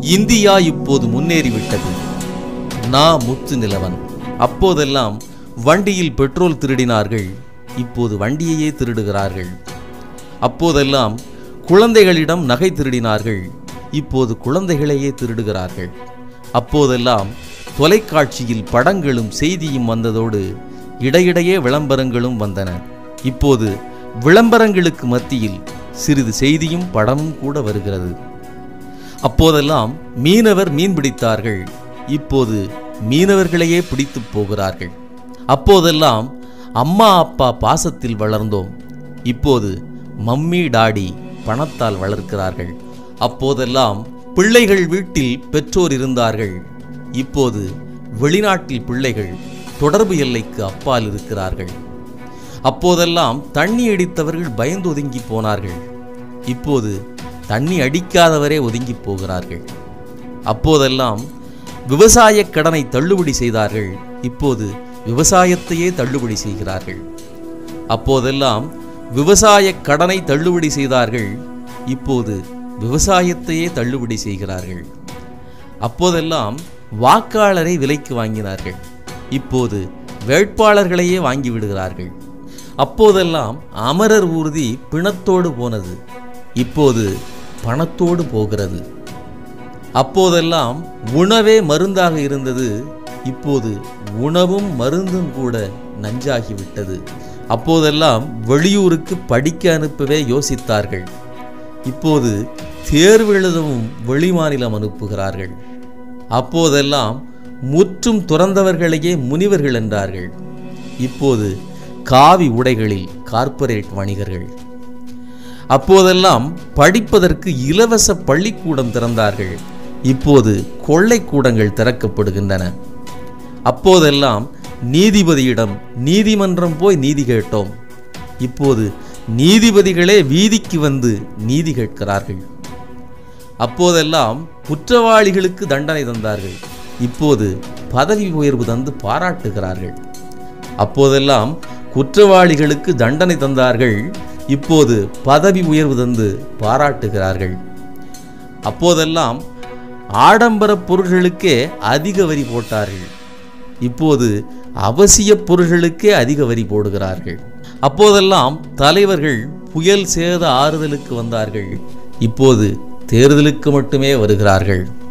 India இப்போது முன்னேறிவிட்டது. முத்து நிலவன். அப்போதெல்லாம் வண்டியில் பெட்ரோல் திருடினார்கள், இப்போது வண்டியையே திருடுகிறார்கள். அப்போதெல்லாம் குழந்தைகளிடம் நகை திருடினார்கள், இப்போது குழந்தைகளையே திருடுகிறார்கள். அப்போதெல்லாம் தொலைக்காட்சியில் படங்களும் செய்தியும் வந்ததோடு இடையிடையே விளம்பரங்களும் வந்தன. இப்போது விளம்பரங்களுக்கு மத்தியில் சிறிது செய்தியும் படமும் கூட வருகிறது. அப்போதெல்லாம் மீனவர் மீன் பிடித்தார்கள், இப்போது மீனவர்களையே பிடித்து போகிறார்கள். அப்போதெல்லாம் அம்மா அப்பா பாசத்தில் வளர்ந்தோம், இப்போது மம்மி டாடி பணத்தால் வளர்க்கிறார்கள். அப்போதெல்லாம் பிள்ளைகள் வீட்டில் பெற்றோர் இருந்தார்கள், இப்போது வெளிநாட்டில் பிள்ளைகள் தொடர்பு எல்லைக்கு அப்பால் இருக்கிறார்கள். அப்போதெல்லாம் தண்ணி அடித்தவர்கள் பயந்து ஒதுங்கி போனார்கள், இப்போது தண்ணி அடிக்காதவரே ஒதுங்கி போகிறார்கள். அப்போதெல்லாம் விவசாய கடனை தள்ளுபடி செய்தார்கள், இப்போது விவசாயத்தையே தள்ளுபடி செய்கிறார்கள். அப்போதெல்லாம் விவசாய கடனை தள்ளுபடி செய்தார்கள், இப்போது விவசாயத்தையே தள்ளுபடி செய்கிறார்கள். அப்போதெல்லாம் வாக்காளரை விலைக்கு வாங்கினார்கள், இப்போது வேட்பாளர்களையே வாங்கிவிடுகிறார்கள். அப்போதெல்லாம் அமரர் ஊர்தி பிணத்தோடு போனது, இப்போது பணத்தோடு போகிறது. அப்போதெல்லாம் உணவே மருந்தாக இருந்தது, இப்போது உணவும் மருந்தும் கூட நஞ்சாகிவிட்டது. அப்போதெல்லாம் வெளியூருக்கு படிக்க அனுப்பவே யோசித்தார்கள், இப்போது தேர்வு எழுதவும் வெளிமாநிலம் அனுப்புகிறார்கள். அப்போதெல்லாம் முற்றும் துறந்தவர்களையே முனிவர்கள் என்றார்கள், இப்போது காவி உடைகளில் கார்ப்பரேட் வணிகர்கள். அப்போதெல்லாம் படிப்பதற்கு இலவச பள்ளிக்கூடம் திறந்தார்கள், இப்போது கொள்ளைக்கூடங்கள் திறக்கப்படுகின்றன. அப்போதெல்லாம் நீதிபதியிடம் நீதிமன்றம் போய் நீதி கேட்டோம், இப்போது நீதிபதிகளே வீதிக்கு வந்து நீதி கேட்கிறார்கள். அப்போதெல்லாம் குற்றவாளிகளுக்கு தண்டனை தந்தார்கள், இப்போது பதவி உயர்வு தந்து பாராட்டுகிறார்கள். அப்போதெல்லாம் குற்றவாளிகளுக்கு தண்டனை தந்தார்கள், இப்போது பதவி உயர்வு தந்து பாராட்டுகிறார்கள். அப்போதெல்லாம் ஆடம்பர பொருள்களுக்கே அதிக வரி போட்டார்கள், இப்போது அவசிய பொருள்களுக்கே அதிக வரி போடுகிறார்கள். அப்போதெல்லாம் தலைவர்கள் புயல் சேத ஆறுதலுக்கு வந்தார்கள், இப்போது தேர்தலுக்கு மட்டுமே வருகிறார்கள்.